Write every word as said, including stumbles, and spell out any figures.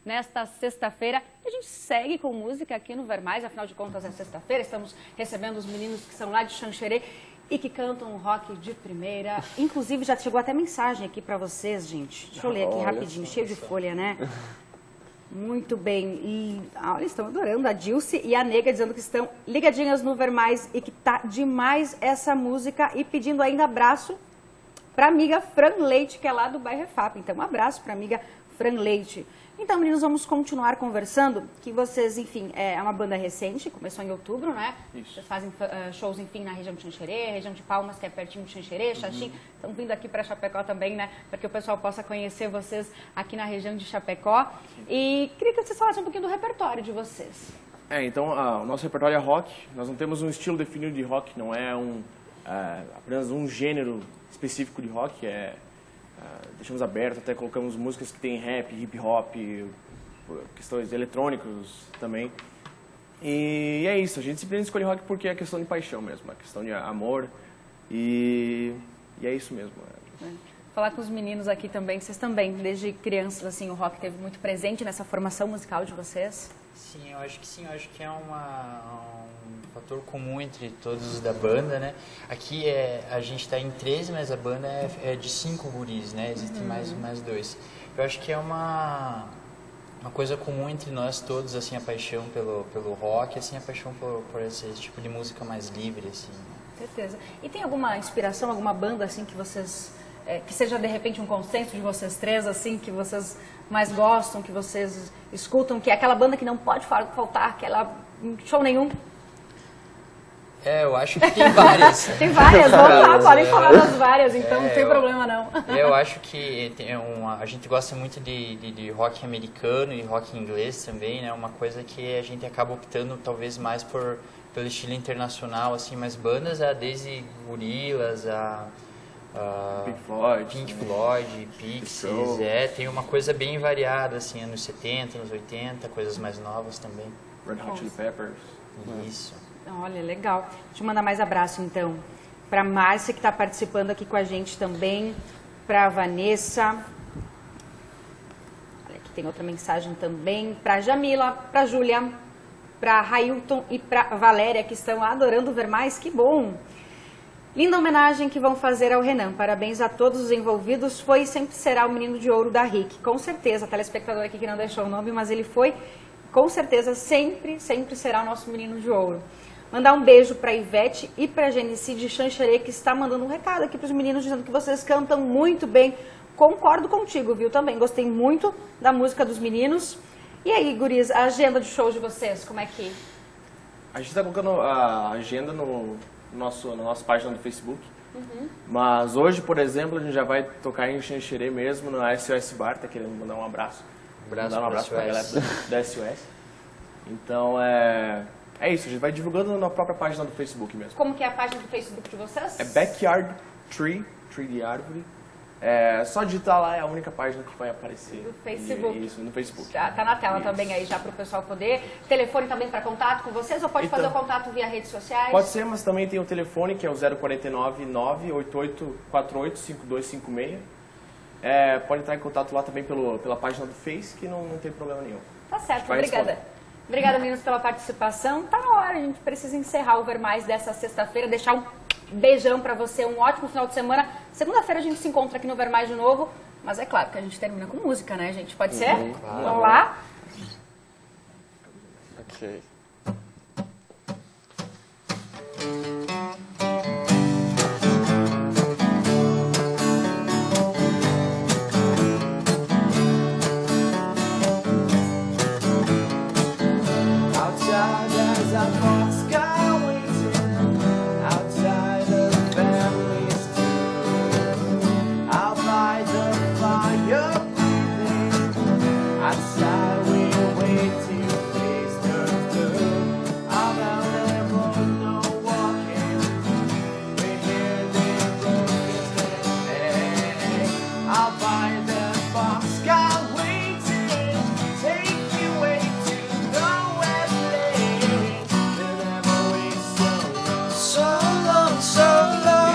nesta sexta-feira. A gente segue com música aqui no Vermais, afinal de contas é sexta-feira, estamos recebendo os meninos que são lá de Xanxerê e que cantam rock de primeira. Inclusive já chegou até mensagem aqui para vocês, gente. Deixa eu ler aqui Olha rapidinho, só, cheio de só. folha, né? Muito bem. E olha, estão adorando a Dilce e a Nega dizendo que estão ligadinhas no Vermais e que tá demais essa música e pedindo ainda abraço para a amiga Fran Leite, que é lá do bairro Refap. Então, um abraço para a amiga Fran Leite. Então, meninos, vamos continuar conversando, que vocês, enfim, é uma banda recente, começou em outubro, né? Isso. Vocês fazem uh, shows, enfim, na região de Xanxerê, região de Palmas, que é pertinho de Xanxerê, Xaxim. Uhum. Estão vindo aqui para Chapecó também, né? Para que o pessoal possa conhecer vocês aqui na região de Chapecó. E queria que vocês falassem um pouquinho do repertório de vocês. É, então, a, o nosso repertório é rock. Nós não temos um estilo definido de rock, não é um, é, apenas um gênero específico de rock, é... Uh, deixamos aberto, até colocamos músicas que tem rap, hip hop, questões eletrônicos também. E é isso, a gente simplesmente escolhe rock porque é questão de paixão mesmo, é questão de amor e, e é isso mesmo. É. Falar com os meninos aqui também, vocês também, desde crianças, assim, o rock teve muito presente nessa formação musical de vocês? Sim, eu acho que sim, eu acho que é uma, um fator comum entre todos os da banda, né? Aqui é, a gente está em treze, mas a banda é, é de cinco guris, né? Existem uhum. mais, mais dois. Eu acho que é uma, uma coisa comum entre nós todos, assim, a paixão pelo, pelo rock, assim, a paixão por, por esse tipo de música mais livre, assim. Né? Certeza. E tem alguma inspiração, alguma banda, assim, que vocês... É, que seja, de repente, um consenso de vocês três, assim, que vocês mais gostam, que vocês escutam, que é aquela banda que não pode faltar, aquela show nenhum? É, eu acho que tem várias. Tem várias, vamos lá, podem falar das várias, então é, não tem eu, problema não. Eu acho que tem uma, a gente gosta muito de, de, de rock americano e rock inglês também, né? Uma coisa que a gente acaba optando talvez mais por, pelo estilo internacional, assim, mas bandas, a, desde Gorillaz, a... Uh, Pink Floyd, Pink Floyd, Pixies, é, tem uma coisa bem variada, assim, anos setenta, anos oitenta, coisas mais novas também. Red Hot Chili Peppers. Isso. Olha, legal. Deixa eu mandar mais abraço, então, para Márcia, que está participando aqui com a gente também, para a Vanessa, olha, aqui tem outra mensagem também, para Jamila, para Júlia, para Railton e para Valéria, que estão adorando ver mais, que bom! Linda homenagem que vão fazer ao Renan. Parabéns a todos os envolvidos. Foi e sempre será o menino de ouro da R I C. Com certeza, a telespectadora aqui que não deixou o nome, mas ele foi, com certeza, sempre, sempre será o nosso menino de ouro. Mandar um beijo para Ivete e para Genici de Xanxerê, que está mandando um recado aqui para os meninos, dizendo que vocês cantam muito bem. Concordo contigo, viu? Também gostei muito da música dos meninos. E aí, guris, a agenda de shows de vocês, como é que... A gente está colocando a agenda no... Nosso, na nossa página do Facebook. Uhum. Mas hoje, por exemplo, a gente já vai tocar em Xanxerê mesmo, no S O S Bar, tá querendo mandar um abraço. Um abraço, mandar um abraço pra galera da S O S. Então, é, é isso, a gente vai divulgando na própria página do Facebook mesmo. Como que é a página do Facebook de vocês? É Backyard Tree, Tree de árvore. É, só digitar lá, é a única página que vai aparecer. No Facebook. E, isso, no Facebook. Já tá na tela isso. Também aí já para o pessoal poder. Telefone também para contato com vocês ou pode então, fazer o contato via redes sociais? Pode ser, mas também tem o telefone que é o zero quatro nove, nove oito oito quatro oito, cinco dois cinco seis. É, pode entrar em contato lá também pelo, pela página do Face, que não, não tem problema nenhum. Tá certo, obrigada. Obrigada, meninos, pela participação. Tá na hora, a gente precisa encerrar o Ver Mais dessa sexta-feira, deixar um beijão pra você, um ótimo final de semana. Segunda-feira a gente se encontra aqui no Ver Mais de novo, mas é claro que a gente termina com música, né, gente? Pode ser? Uhum, claro. Vamos lá? Ok.